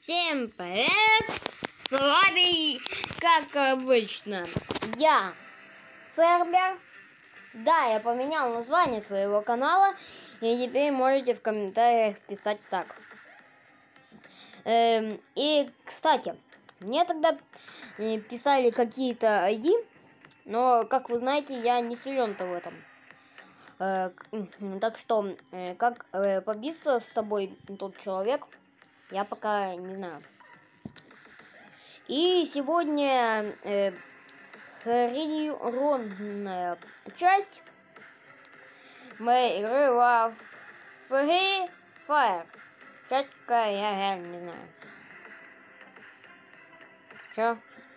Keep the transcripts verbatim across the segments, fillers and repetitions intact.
Всем привет! С вами, как обычно, я, Сербер. Да, я поменял название своего канала, и теперь можете в комментариях писать так. Эм, и, кстати, мне тогда писали какие-то ай ди, но, как вы знаете, я не силен-то в этом. Э, так что, э, как э, побиться с тобой тот человек, я пока не знаю. И сегодня э, хоррорная часть моей игры в Free Fire. Часть, какая я реально не знаю. Чё?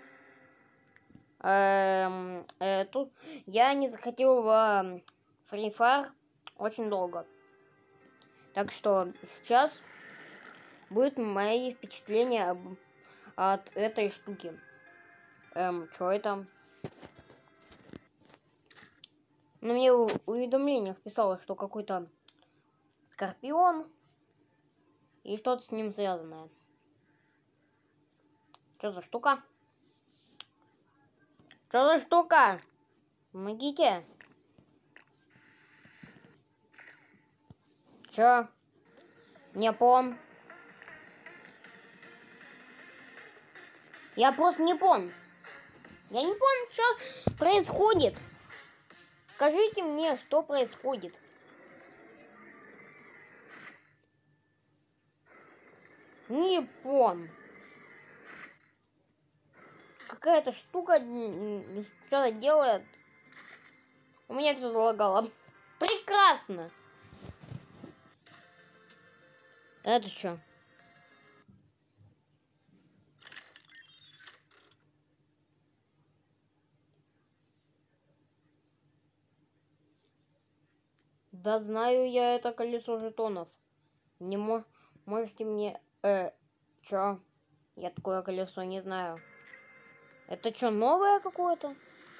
Эм, э, тут я не захотел в Free Fire очень долго. Так что сейчас будут мои впечатления об, от этой штуки. Эм, что это? Ну, мне в уведомлениях писало, что какой-то скорпион и что-то с ним связанное. Что за штука? Что за штука? Помогите. Чё? Не пон. Я просто не пон. Я не понял, что происходит. Скажите мне, что происходит. Не пон. Какая-то штука что-то делает. У меня все залагало. Прекрасно. Это что? Да знаю я это колесо жетонов. Не мо можете мне... Э, чё? Я такое колесо не знаю. Это что, новое какое-то?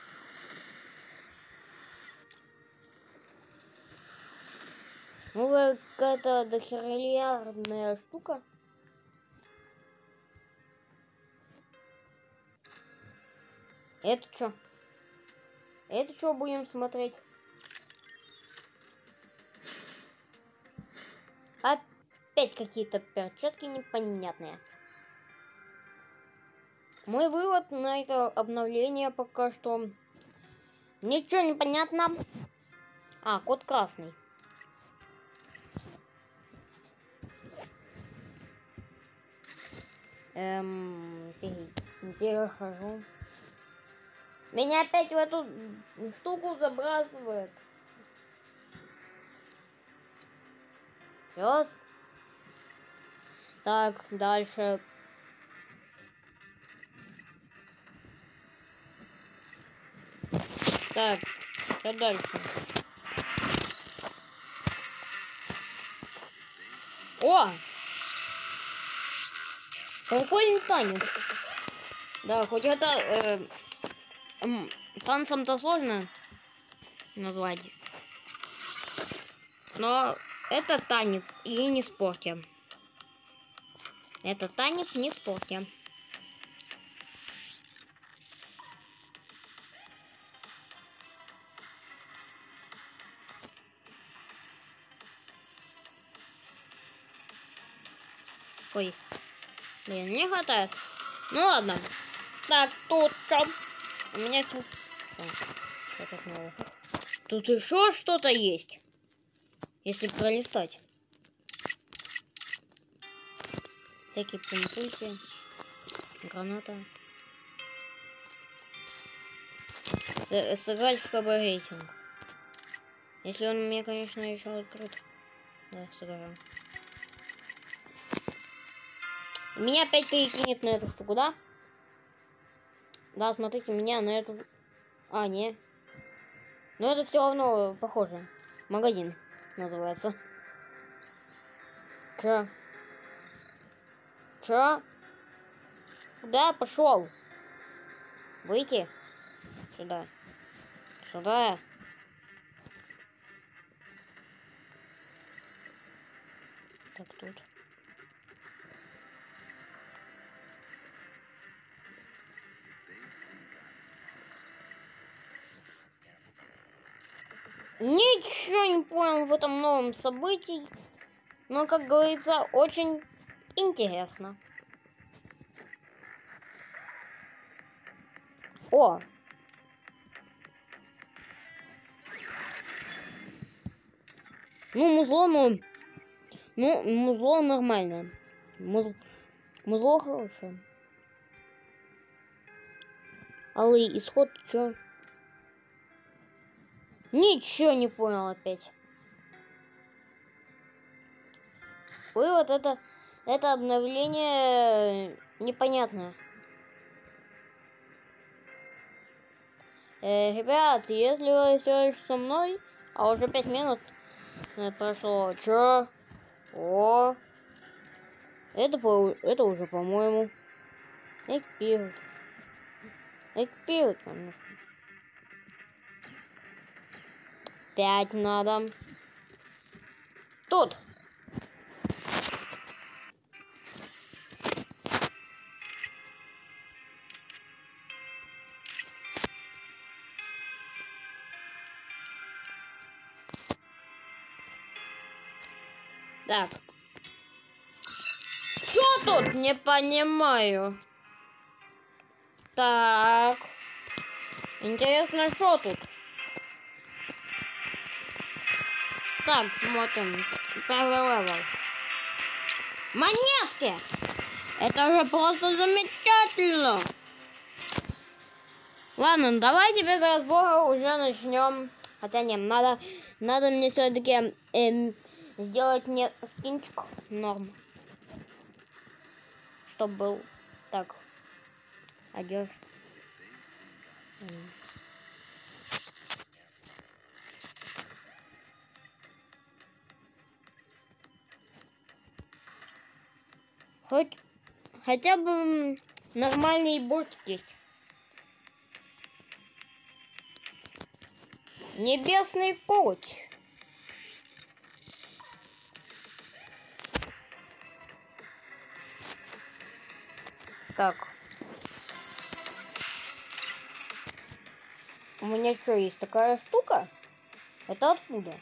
Новая какая-то дохериллиардная штука. Это что? Это что будем смотреть? Опять какие-то перчатки непонятные. Мой вывод на это обновление пока что... Ничего не понятно. А, код красный. Эм, перехожу. Меня опять в эту штуку забрасывает. Все. Так, дальше. Так, что дальше? О! Прикольный танец. Да, хоть это э, э, танцем-то сложно назвать. Но это танец и не в спорте. Это танец не в спорте. Ой, блин, не хватает. Ну ладно. Так, тут что? У меня тут... О, тут, новое. Тут еще что-то есть. Если пролистать. Всякие пульки. Граната. С сыграть в КБ рейтинг. Если он у меня, конечно, еще открыт. Да, сыграем. Меня опять перекинет на эту штуку, да? Да, смотрите, меня на эту... А, не. Но это все равно похоже. Магазин называется. Чё? Чё? Куда пошел? Выйти? Сюда. Сюда. Так, тут. Ничего не понял в этом новом событии. Но, как говорится, очень интересно. О! Ну, музло, ну... Ну, музло нормальное. Муз... Музло хорошее. Алый исход, чё? Ничего не понял опять. Ой, вот это... Это обновление непонятное. Э, ребят, если вы все еще со мной, а уже пять минут э, прошло, чё? О, это, по, это уже, по-моему, экспирт. Экспирт, конечно. Пять надо. Тут. Так. Чё тут? Не понимаю. Так. Интересно, что тут? Так, смотрим. Первый левел. Монетки! Это же просто замечательно! Ладно, давайте без разбора уже начнем. Хотя нет, надо, надо мне все-таки эм, сделать мне скинчик норм. Чтоб был так. Одежда. Хоть хотя бы нормальный бортик есть. Небесный путь. Так. У меня что, есть такая штука? Это откуда?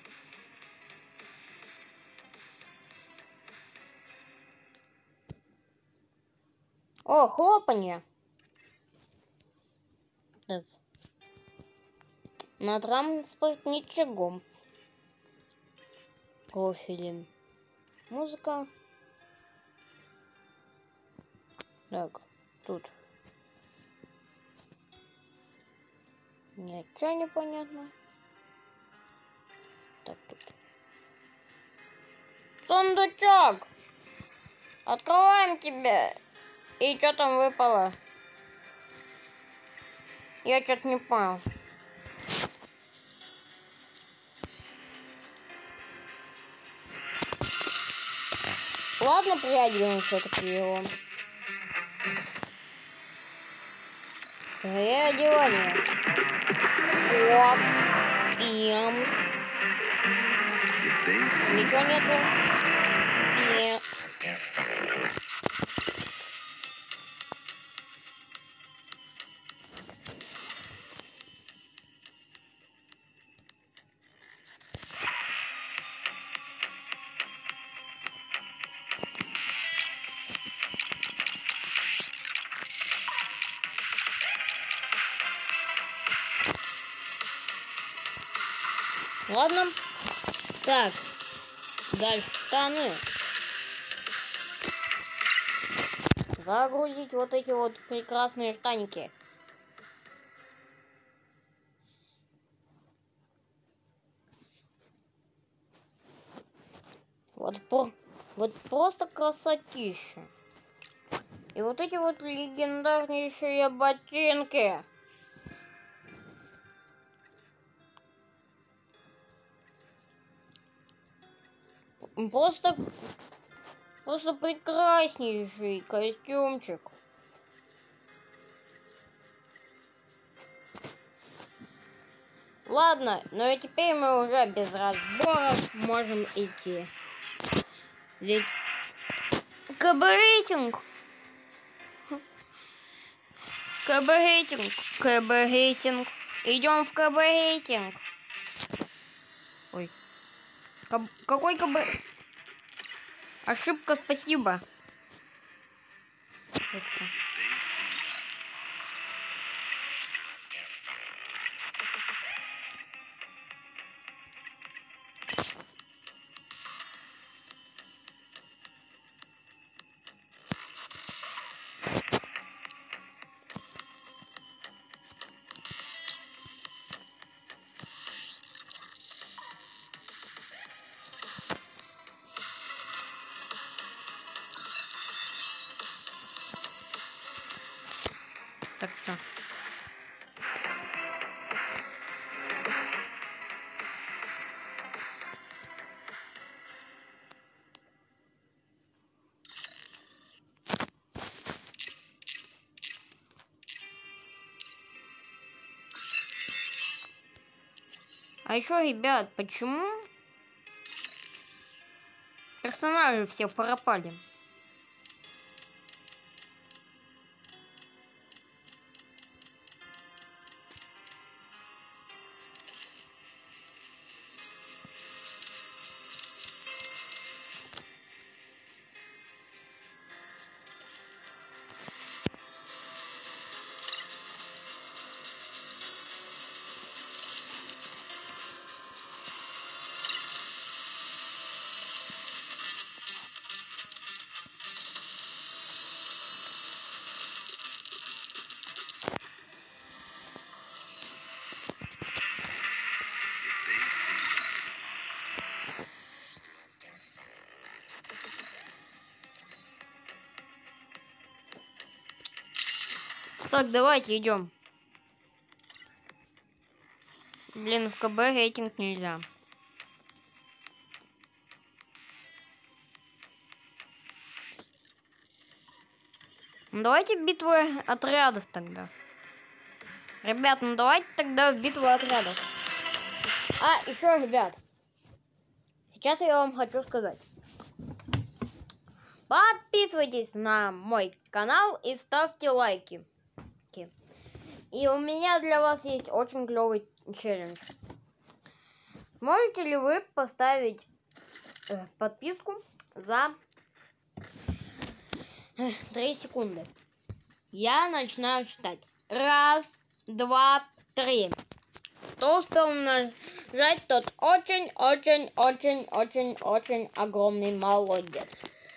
О, хлопанье. Так. На транспортничегом. Профили. Музыка. Так, тут. Ничего не понятно. Так, тут. Сундучок! Открываем тебя! И что там выпало? Я что-то не понял. Ладно, приоденем все-таки его. Переодевание. Опс. Пимс. Ничего нету. Нет. Ладно. Так. Дальше штаны. Загрузить вот эти вот прекрасные штаники. Вот, про, вот просто красотища. И вот эти вот легендарнейшие ботинки. Просто, просто прекраснейший костюмчик. Ладно, но и теперь мы уже без разборов можем идти. Ведь КБ-рейтинг. КБ-рейтинг. КБ-рейтинг. Идем в КБ-рейтинг. Каб... Какой кабы... Ошибка, спасибо. Это... Так-то. А еще, ребят, почему персонажи все пропали? Так, давайте идем. Блин, в КБ рейтинг нельзя. Ну, давайте битвы отрядов тогда. Ребят, ну давайте тогда битву отрядов. А, еще, ребят. Сейчас я вам хочу сказать. Подписывайтесь на мой канал и ставьте лайки. И у меня для вас есть очень клевый челлендж. Можете ли вы поставить э, подписку за э, три секунды? Я начинаю считать. Раз, два, три. Кто успел нажать, тот очень-очень-очень-очень-очень огромный молодец.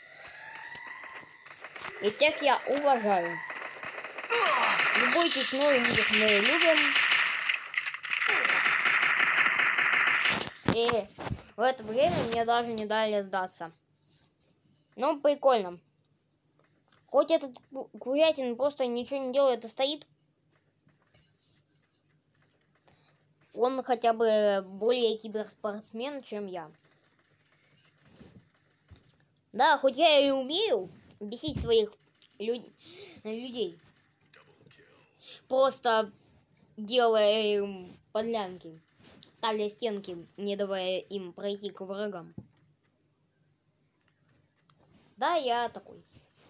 И тех я уважаю. Не бойтесь, новеньких мы любим. И в это время мне даже не дали сдаться. Ну, прикольно. Хоть этот курятин просто ничего не делает, а стоит. Он хотя бы более киберспортсмен, чем я. Да, хоть я и умею бесить своих люд... людей. Просто делая им подлянки. Ставля стенки, не давая им пройти к врагам. Да, я такой.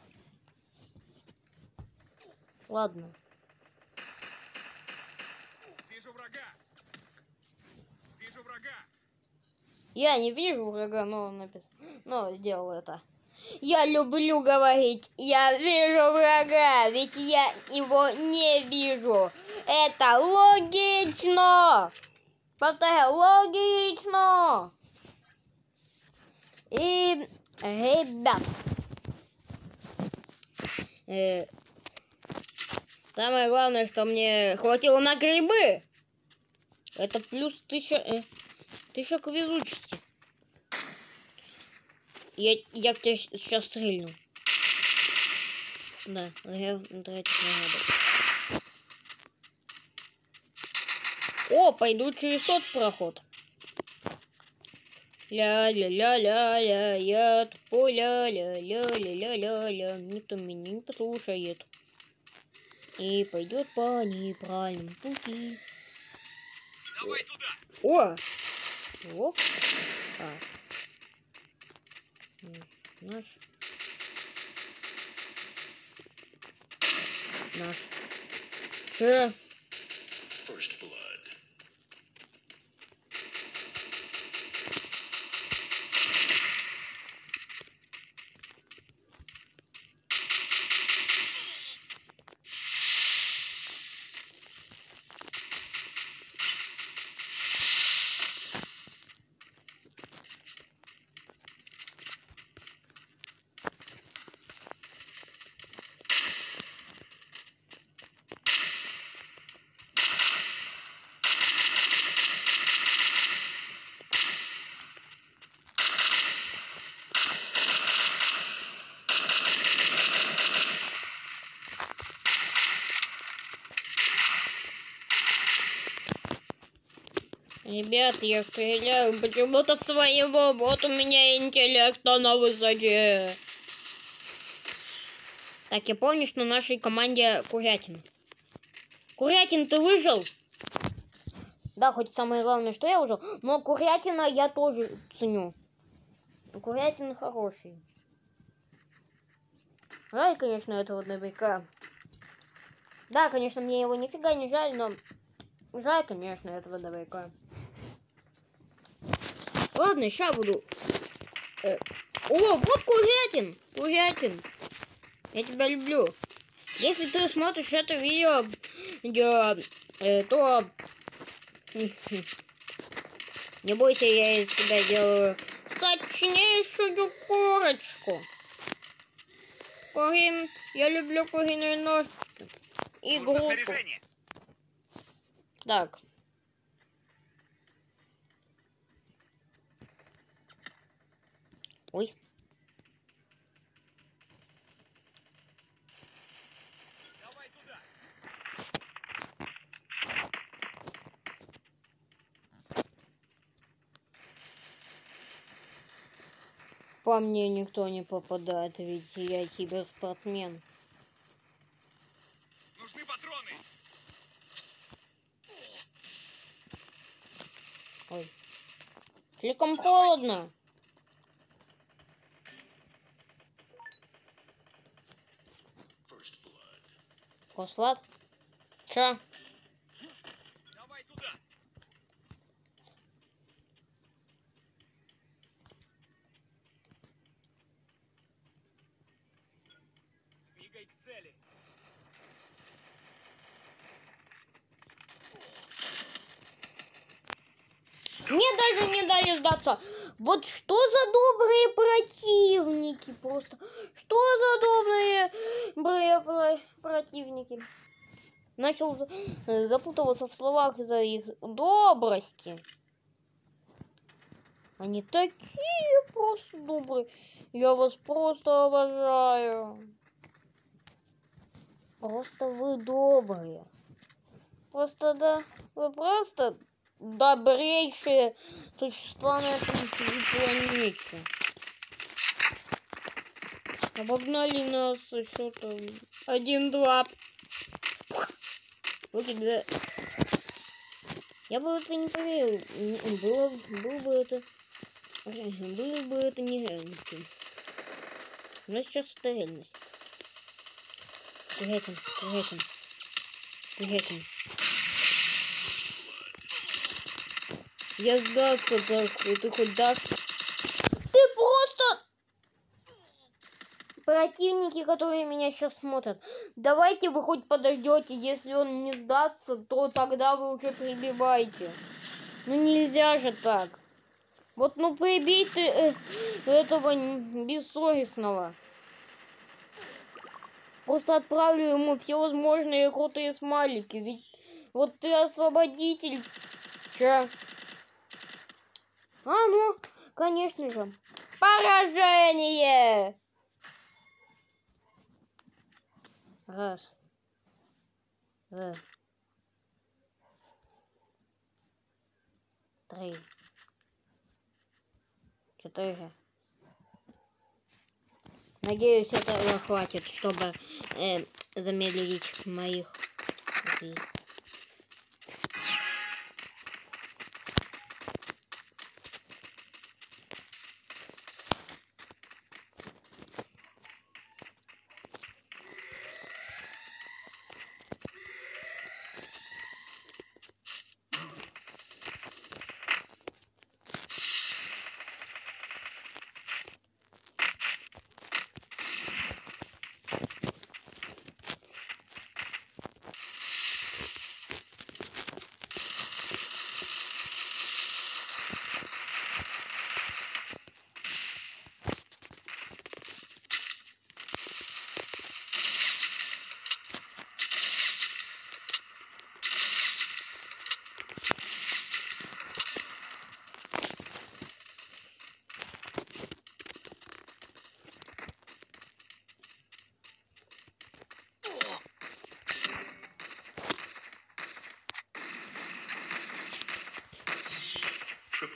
Ладно. Вижу врага. Вижу врага. Я не вижу врага, но он написал. Но сделал это. Я люблю говорить, я вижу врага, ведь я его не вижу. Это логично. Повторяю, логично. И, ребят, э, самое главное, что мне хватило на грибы, это плюс тысяча, э, тысяча к везучести. Я, я тебя сейчас стрельну. Да, я тратить не надо. О, пойду через тот проход. Ля-ля-ля-ля-ля, я тупой, ля-ля-ля-ля-ля-ля-ля. Никто меня не послушает. И пойдет по неправильному пути. Давай туда. О! О! А. Наш. Наш. Че? First blood. Ребят, я стреляю почему-то в своего. Вот у меня интеллект на высоте. Так, я помню, что в нашей команде Курятин. Курятин, ты выжил? Да, хоть самое главное, что я выжил. Но Курятина я тоже ценю. Курятин хороший. Жаль, конечно, этого добряка. Да, конечно, мне его нифига не жаль, но... Жаль, конечно, этого добряка. Ладно, сейчас буду... Э... О, вот Курятин! Курятин! Я тебя люблю. Если ты смотришь это видео, э, то... Не бойся, я из тебя делаю сочнейшую курочку. Курин... Я люблю куриные ножки. И грудку. Так. Ой. Давай туда. По мне никто не попадает, ведь я киберспортсмен. Нужны патроны. Ой. Слишком холодно. Послад? Чё? Давай туда. Двигай к цели. Мне даже не дали сдаться. Вот что за добрые противники просто. Что за добрые бре- противники. Начал запутываться в словах из-за их добрости. Они такие просто добрые. Я вас просто обожаю. Просто вы добрые. Просто да, вы просто добрейшие существа на этой планете. Обогнали нас что-то один-два. Да. Я бы это не поверил. Было, было бы это... Было бы это не реальностью. Но сейчас это реальность. Курятин, Курятин, Курятин. Я сдаться так, ты хоть дашь? Ты просто... Противники, которые меня сейчас смотрят. Давайте вы хоть подождете. Если он не сдастся, то тогда вы уже прибивайте. Ну нельзя же так. Вот ну прибей ты э, этого бессовестного. Просто отправлю ему все возможные крутые смайлики. Ведь вот ты освободитель. Че? А, ну, конечно же. Поражение! Раз. Два. Три. Четыре. Надеюсь, этого хватит, чтобы э, замедлить моих людей.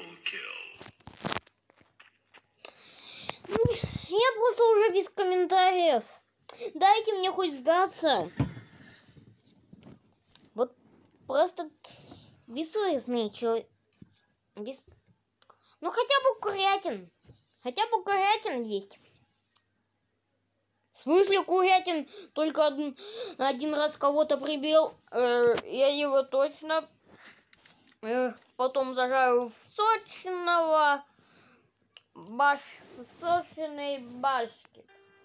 Я просто уже без комментариев. Дайте мне хоть сдаться. Вот просто бессовестный человек. Без... Ну хотя бы Курятин. Хотя бы Курятин есть. В смысле Курятин только один, один раз кого-то прибил. Э, я его точно э, потом зажарю в сочного баш... сочной башки.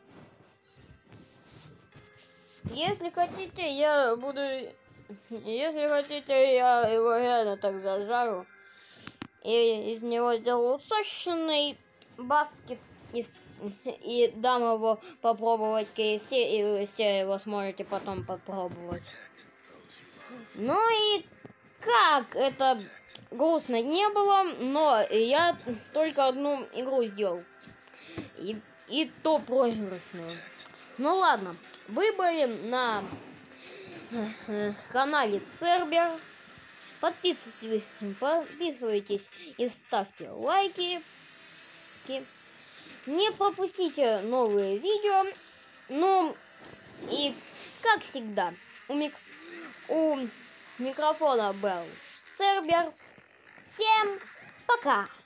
Если хотите, я буду... Если хотите, я его реально так зажарю. И из него сделаю сочный баскет. И, и дам его попробовать в кей эф си. И вы все его сможете потом попробовать. Ну и как это грустно не было, но я только одну игру сделал. И, и то проигрышную. Ну ладно. Вы были на канале Цербер. Подписывайтесь, подписывайтесь и ставьте лайки. Не пропустите новые видео. Ну и как всегда у, мик... у микрофона был Цербер. Всем пока!